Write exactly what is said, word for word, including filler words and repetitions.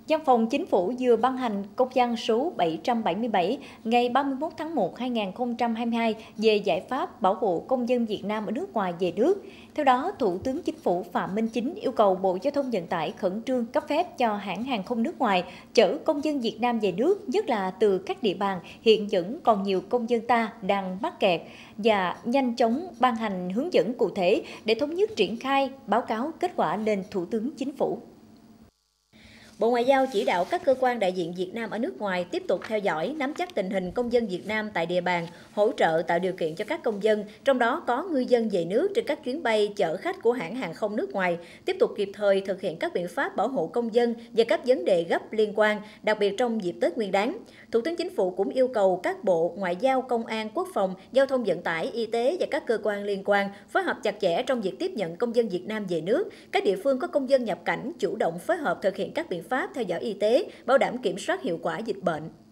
Văn phòng Chính phủ vừa ban hành công văn số bảy trăm bảy mươi bảy ngày ba mươi mốt tháng một năm hai nghìn không trăm hai mươi hai về giải pháp bảo hộ công dân Việt Nam ở nước ngoài về nước. Theo đó, Thủ tướng Chính phủ Phạm Minh Chính yêu cầu Bộ Giao thông Vận tải khẩn trương cấp phép cho hãng hàng không nước ngoài chở công dân Việt Nam về nước, nhất là từ các địa bàn hiện vẫn còn nhiều công dân ta đang mắc kẹt, và nhanh chóng ban hành hướng dẫn cụ thể để thống nhất triển khai, báo cáo kết quả lên Thủ tướng Chính phủ. Bộ Ngoại giao chỉ đạo các cơ quan đại diện Việt Nam ở nước ngoài tiếp tục theo dõi, nắm chắc tình hình công dân Việt Nam tại địa bàn, hỗ trợ tạo điều kiện cho các công dân, trong đó có ngư dân về nước trên các chuyến bay chở khách của hãng hàng không nước ngoài, tiếp tục kịp thời thực hiện các biện pháp bảo hộ công dân và các vấn đề gấp liên quan, đặc biệt trong dịp Tết Nguyên đán. Thủ tướng Chính phủ cũng yêu cầu các bộ Ngoại giao, Công an, Quốc phòng, Giao thông Vận tải, Y tế và các cơ quan liên quan phối hợp chặt chẽ trong việc tiếp nhận công dân Việt Nam về nước. Các địa phương có công dân nhập cảnh chủ động phối hợp thực hiện các biện pháp pháp theo dõi y tế, bảo đảm kiểm soát hiệu quả dịch bệnh.